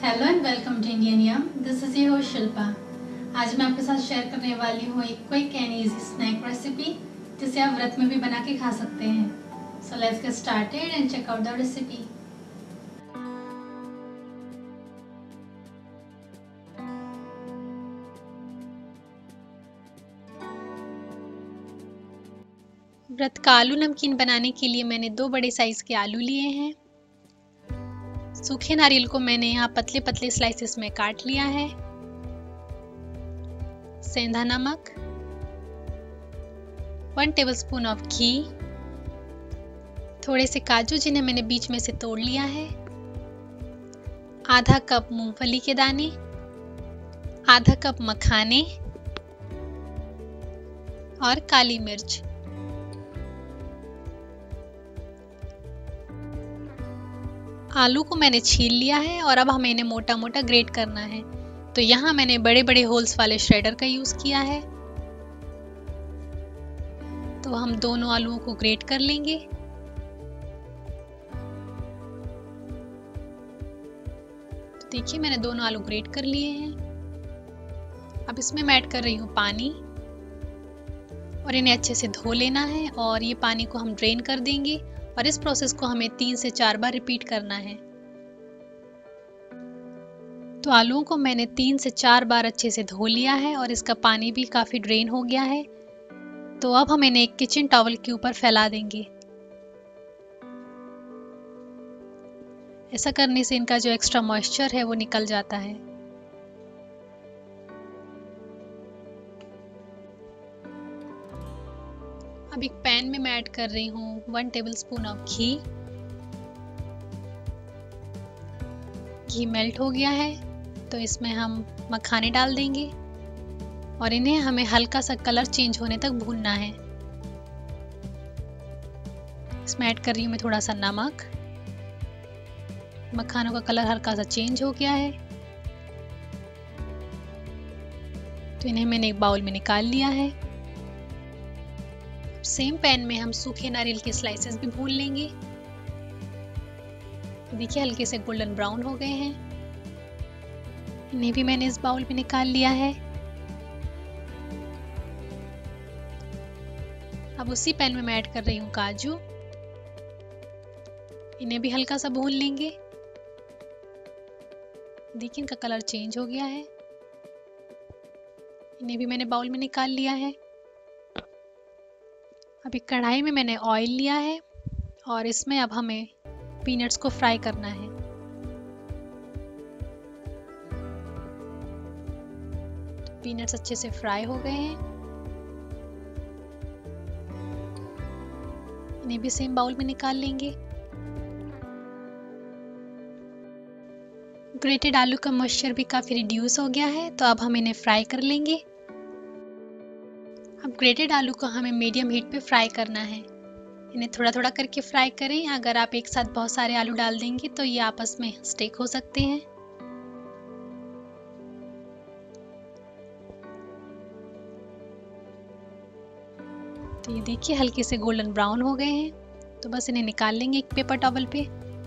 Hello and welcome to Indian yum. This is your Shilpa. आज मैं आपके साथ शेयर करने वाली हूँ एक quick and easy snack recipe जिसे आप व्रत में भी बना के खा सकते हैं। So let's get started and check out the recipe. व्रत का आलू नमकीन बनाने के लिए मैंने 2 बड़े साइज के आलू लिए हैं। सूखे नारियल को मैंने यहाँ पतले पतले स्लाइसेस में काट लिया है। सेंधा नमक, 1 टेबलस्पून ऑफ घी, थोड़े से काजू जिन्हें मैंने बीच में से तोड़ लिया है, आधा कप मूंगफली के दाने, आधा कप मखाने और काली मिर्च। आलू को मैंने छील लिया है और अब हमें इन्हें मोटा मोटा ग्रेट करना है। तो यहाँ मैंने बड़े बड़े होल्स वाले श्रेडर का यूज किया है। तो हम दोनों आलूओं को ग्रेट कर लेंगे। तो देखिए मैंने दोनों आलू ग्रेट कर लिए हैं। अब इसमें मैं ऐड कर रही हूँ पानी और इन्हें अच्छे से धो लेना है और ये पानी को हम ड्रेन कर देंगे और इस प्रोसेस को हमें 3 से 4 बार रिपीट करना है। तो आलूओं को मैंने 3 से 4 बार अच्छे से धो लिया है और इसका पानी भी काफ़ी ड्रेन हो गया है। तो अब हम इन्हें एक किचन टॉवल के ऊपर फैला देंगे। ऐसा करने से इनका जो एक्स्ट्रा मॉइस्चर है वो निकल जाता है। अब एक पैन में मैं ऐड कर रही हूँ 1 टेबलस्पून ऑफ घी। घी मेल्ट हो गया है तो इसमें हम मखाने डाल देंगे और इन्हें हमें हल्का सा कलर चेंज होने तक भूनना है। इसमें ऐड कर रही हूँ मैं थोड़ा सा नमक। मखानों का कलर हल्का सा चेंज हो गया है तो इन्हें मैंने एक बाउल में निकाल लिया है। सेम पैन में हम सूखे नारियल के स्लाइसेस भी भून लेंगे। देखिए हल्के से गोल्डन ब्राउन हो गए हैं। इन्हें भी मैंने इस बाउल में निकाल लिया है। अब उसी पैन में मैं ऐड कर रही हूँ काजू। इन्हें भी हल्का सा भून लेंगे। देखिए इनका कलर चेंज हो गया है। इन्हें भी मैंने बाउल में निकाल लिया है। अब एक कढ़ाई में मैंने ऑयल लिया है और इसमें अब हमें पीनट्स को फ्राई करना है। तो पीनट्स अच्छे से फ्राई हो गए हैं। इन्हें भी सेम बाउल में निकाल लेंगे। ग्रेटेड आलू का मॉइस्चर भी काफी रिड्यूस हो गया है तो अब हम इन्हें फ्राई कर लेंगे। अब ग्रेटेड आलू को हमें मीडियम हीट पे फ्राई करना है। इन्हें थोड़ा थोड़ा करके फ्राई करें। अगर आप एक साथ बहुत सारे आलू डाल देंगे तो ये आपस में स्टिक हो सकते हैं। तो ये देखिए हल्के से गोल्डन ब्राउन हो गए हैं तो बस इन्हें निकाल लेंगे एक पेपर टॉवल पे।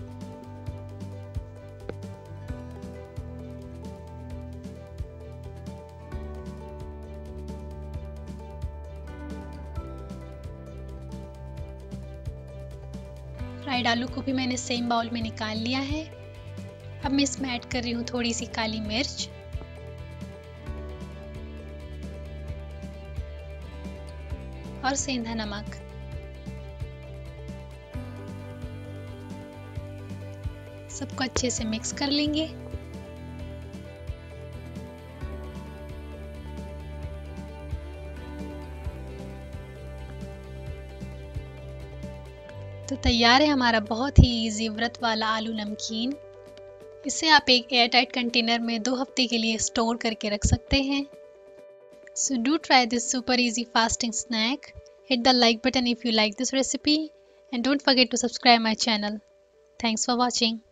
फ्राइड आलू को भी मैंने सेम बाउल में निकाल लिया है। अब मैं इसमें ऐड कर रही हूँ थोड़ी सी काली मिर्च और सेंधा नमक। सबको अच्छे से मिक्स कर लेंगे। तो तैयार है हमारा बहुत ही इजी व्रत वाला आलू नमकीन। इसे आप एक एयर टाइट कंटेनर में 2 हफ्ते के लिए स्टोर करके रख सकते हैं। So do try this super easy fasting snack. Hit the like button if you like this recipe and don't forget to subscribe my channel. Thanks for watching.